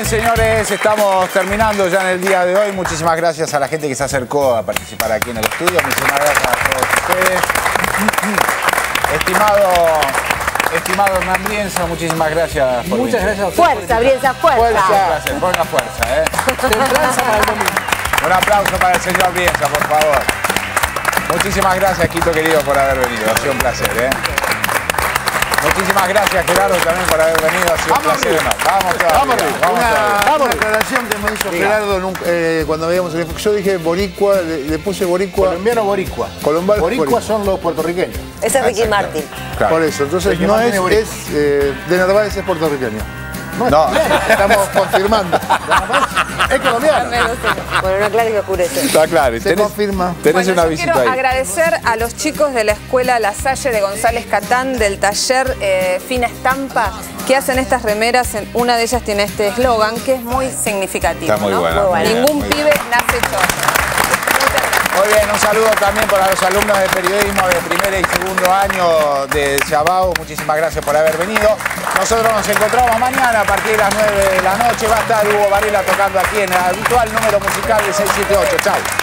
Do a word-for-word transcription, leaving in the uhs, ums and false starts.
Bien, señores, estamos terminando ya en el día de hoy. Muchísimas gracias a la gente que se acercó a participar aquí en el estudio. Muchísimas gracias a todos ustedes. Estimado, estimado Hernán Brienza, muchísimas gracias por Muchas venir. gracias a ustedes. Fuerza, Brienza, fuerza. Fuerza. Gracias, ponga fuerza, ¿eh? Templanza para el domingo. Un aplauso para el señor Brienza, por favor. Muchísimas gracias, Quito querido, por haber venido. Ha sido un placer, ¿eh? Muchísimas gracias, Gerardo, también por haber venido. Ha sido un placer. Vamos todavía. Vamos, Vamos una, todavía. una aclaración que me hizo Diga. Gerardo nunca, eh, cuando veíamos el yo dije boricua, le, le puse boricua. Colombiano boricua. Colombano boricua boricua. son los puertorriqueños. Ese es Ricky Exacto. Martin. Claro. Por eso, entonces Ricky no Martin es, es boricua. es eh, de Narváez es puertorriqueño. No. Estamos confirmando. Es colombiano. Bueno, una clara que oscurece. Está claro. Se confirma. Tenés Bueno, una yo visita quiero ahí. agradecer a los chicos de la Escuela La Salle de González Catán del taller eh, Fina Estampa que hacen estas remeras. En, una de ellas tiene este eslogan que es muy significativo. Está muy ¿no? buena, muy bien, Ningún muy pibe bien. nace choto. Muy bien, un saludo también para los alumnos de periodismo de primer y segundo año de Chabao. Muchísimas gracias por haber venido. Nosotros nos encontramos mañana a partir de las nueve de la noche. Va a estar Hugo Varela tocando aquí en el habitual número musical de seiscientos setenta y ocho. Chau.